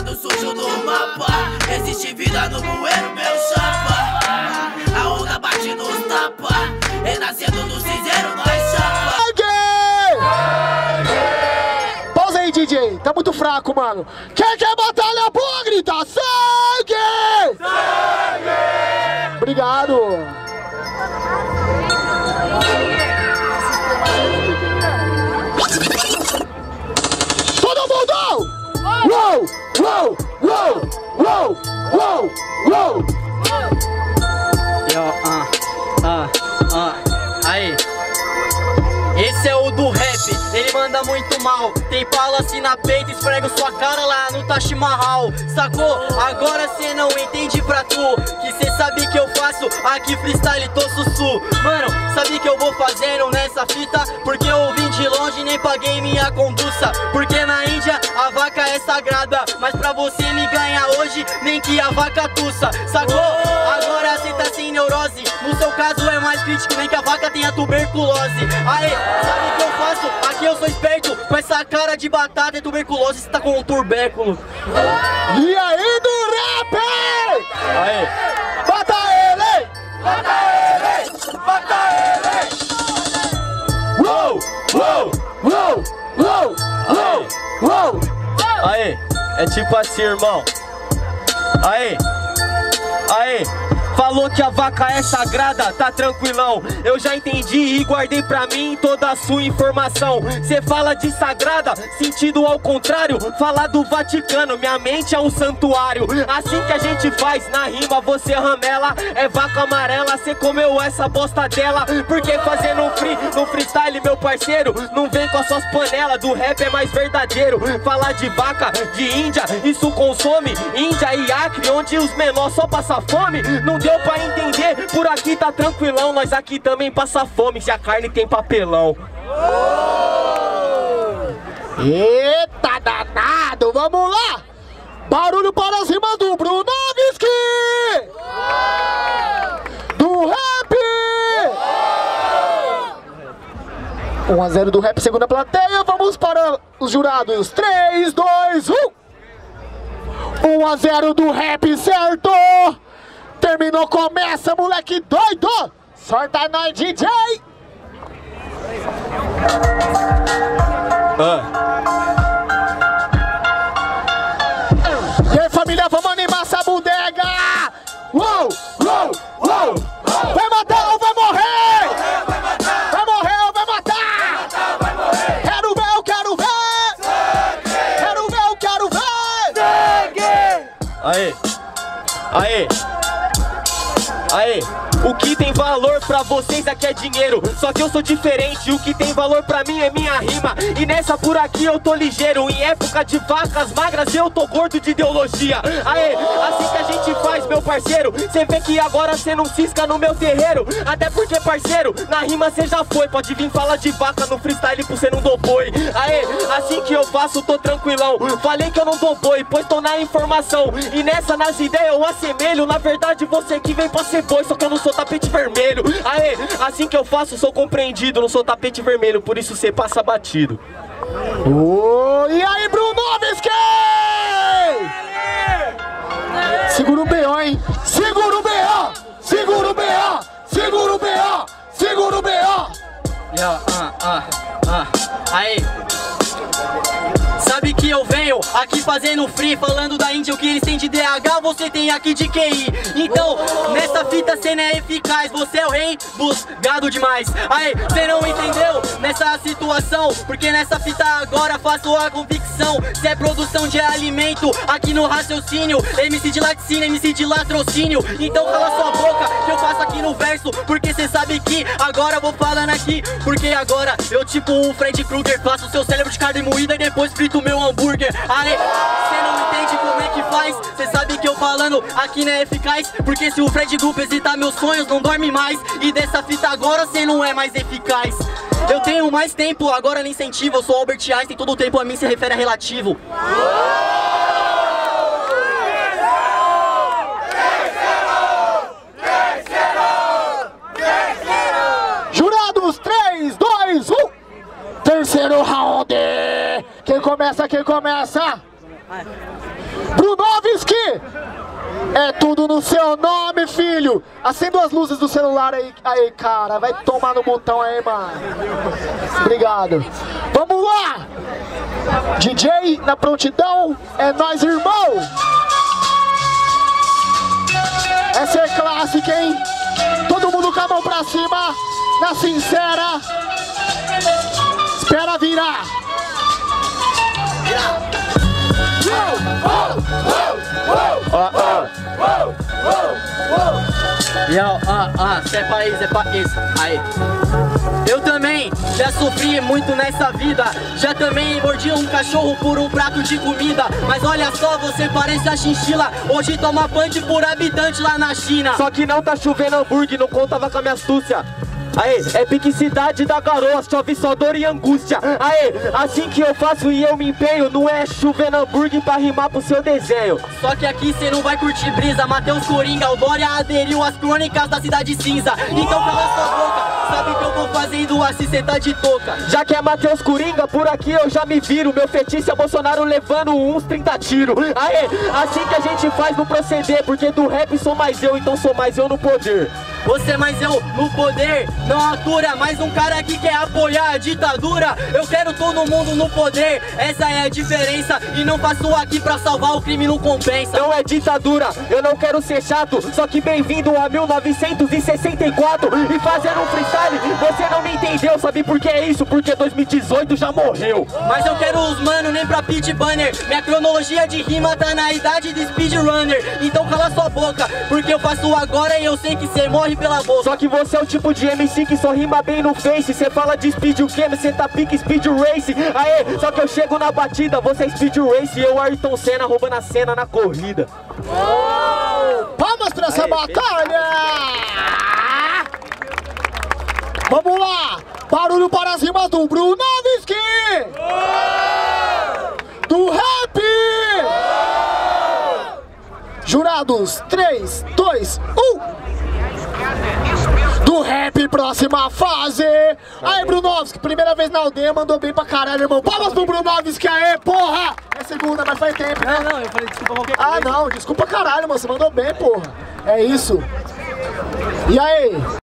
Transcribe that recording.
lado sujo do mapa. Existe vida no bueiro, meu chapa. A onda bate nos tapa. Renascendo do cinzeiro, nós chapa. Pausa aí, DJ, tá muito fraco, mano. Quem quer batalha boa, grita sangue! Sangue! Obrigado. Todo mundo! Uou! Uou! Uou! Uou! Uou! Uou! Aí. Esse é o do rap, ele manda muito mal. Tem pala assim na peita, esfrega sua cara lá no Taj Mahal. Sacou? Agora cê não entende pra tu que cê sabe que eu faço aqui freestyle, tô sussu. Mano, sabe que eu vou fazendo nessa fita? Porque eu vim de longe e nem paguei minha conduça. Porque na Índia a vaca é sagrada, mas pra você me ganhar hoje, nem que a vaca tussa. Sacou? Agora cê tá sem neurose, no seu caso é mais crítico, nem que a vaca tenha tuberculose. Aê, sabe o que eu faço? Aqui eu sou esperto, com essa cara de batata e tuberculose, cê tá com um turbéculo. E aí do rap! Aê. Bata ele! Bata ele! Bata ele! Uou! Uou! Uou! Uou! Uou! Uou! Aê, é tipo assim, irmão. Aê, aê. Falou que a vaca é sagrada, tá tranquilão. Eu já entendi e guardei pra mim toda a sua informação. Cê fala de sagrada, sentido ao contrário. Fala do Vaticano, minha mente é um santuário. Assim que a gente faz, na rima você ramela. É vaca amarela, cê comeu essa bosta dela. Porque fazendo free, no freestyle, meu parceiro, não vem com as suas panelas, do rap é mais verdadeiro. Falar de vaca, de Índia, isso consome Índia e Acre, onde os menores só passam fome. Não deu pra entender, por aqui tá tranquilão. Nós aqui também passa fome, se a carne tem papelão. Eita danado, vamos lá! Barulho para cima do Brunovski! Do rap! 1-0 do rap, segunda plateia. Vamos para os jurados. 3, 2, 1. 1-0 do rap, certo? Terminou, começa, moleque doido! Sorta nós, DJ! E aí, família, vamos animar essa bodega! Uou! Uou! Uou! Vai matar ou vai morrer? Vai morrer ou vai matar? Quero ver, eu quero ver! Quero ver, eu quero ver! Aê! Aê! Aê, o que tem valor pra vocês aqui é dinheiro. Só que eu sou diferente, o que tem valor pra mim é minha rima. E nessa por aqui eu tô ligeiro. Em época de vacas magras eu tô gordo de ideologia. Aê, assim que a gente faz, meu parceiro. Cê vê que agora cê não cisca no meu terreiro. Até porque, parceiro, na rima cê já foi. Pode vir falar de vaca no freestyle pro cê não dou boi. Aê, assim que eu faço tô tranquilão. Falei que eu não dou boi, pois tô na informação. E nessa nas ideias eu assemelho. Na verdade você que vem pra ser boi, só que eu não sou tapete vermelho. Aê, assim que eu faço, sou compreendido. Não sou tapete vermelho, por isso cê passa batido. E aí, Brunovski! Segura o B.O., hein? Segura o B.O.! Segura o B.O.! Segura o B.O.! Segura o B.O.! Aí. Sabe que eu venho aqui fazendo free, falando da Índia, o que eles têm de DH, você tem aqui de QI. Então, nessa fita cê não é eficaz, você é o rei dos gado demais. Aí, cê não entendeu nessa situação, porque nessa fita agora faço a convicção. Cê é produção de alimento aqui no raciocínio, MC de laticínio, MC de latrocínio. Então cala sua boca que eu faço aqui no verso, porque cê sabe que agora eu vou falando aqui. Porque agora eu tipo um Freddy Krueger, faço seu cérebro de carne moída e depois frito meu hambúrguer. Aí, cê não entende como é que faz, cê sabe que eu falando aqui não é eficaz, porque se o Fred Group hesitar meus sonhos não dorme mais. E dessa fita agora cê não é mais eficaz. Eu tenho mais tempo, agora nem incentivo. Eu sou Albert Einstein, todo tempo a mim se refere a relativo. Jurados, 3, 2, 1. Terceiro round. Quem começa? Quem começa? Brunovski! É tudo no seu nome, filho! Acenda as luzes do celular aí, cara. Vai tomar no botão aí, mano. Obrigado. Vamos lá! DJ na prontidão, é nós, irmão! Essa é clássica, hein? Todo mundo com a mão pra cima, na sincera. Espera virar. É país, aí. Eu também já sofri muito nessa vida. Já também mordi um cachorro por um prato de comida. Mas olha só, você parece a chinchila. Hoje toma punch por habitante lá na China. Só que não tá chovendo hambúrguer, não contava com a minha astúcia. Aê, é pique cidade da garoa, chove só dor e angústia. Aê, assim que eu faço e eu me empenho, não é chovendo hambúrguer pra rimar pro seu desenho. Só que aqui cê não vai curtir brisa. Matheus Coringa, o Dória aderiu às crônicas da Cidade Cinza. Então cala sua boca, sabe que eu vou fazendo assim, cê tá de touca. Já que é Matheus Coringa, por aqui eu já me viro. Meu fetiche é Bolsonaro levando uns 30 tiros. Aê, assim que a gente faz no proceder, porque do rap sou mais eu, então sou mais eu no poder. Você mais eu no poder, não atura. Mais um cara que quer apoiar a ditadura. Eu quero todo mundo no poder, essa é a diferença. E não faço aqui pra salvar, o crime não compensa. Não é ditadura, eu não quero ser chato. Só que bem-vindo a 1964. E fazendo um freestyle, você não me entendeu. Sabe por que é isso? Porque 2018 já morreu. Mas eu quero os mano, nem pra pit banner. Minha cronologia de rima tá na idade de speedrunner. Então cala sua boca, porque eu faço agora e eu sei que cê morre pela boca. Só que você é o tipo de MC que só rima bem no face. Cê fala de speed o game, cê tá pique speed race. Aê, só que eu chego na batida, você é speed race e eu Ayrton Senna roubando a cena na corrida. Palmas pra essa batalha! Vamos lá! Barulho para as rimas do Brunovski! Do rap! Jurados, 3, 2, 1! Do rap, próxima fase! Aí, Brunovski, primeira vez na aldeia, mandou bem pra caralho, irmão. Palmas pro Brunovski, aê, porra! É segunda, mas faz tempo, né? Não, eu falei desculpa qualquer coisa. Ah, não, desculpa caralho, mano, você mandou bem, porra. É isso. E aí?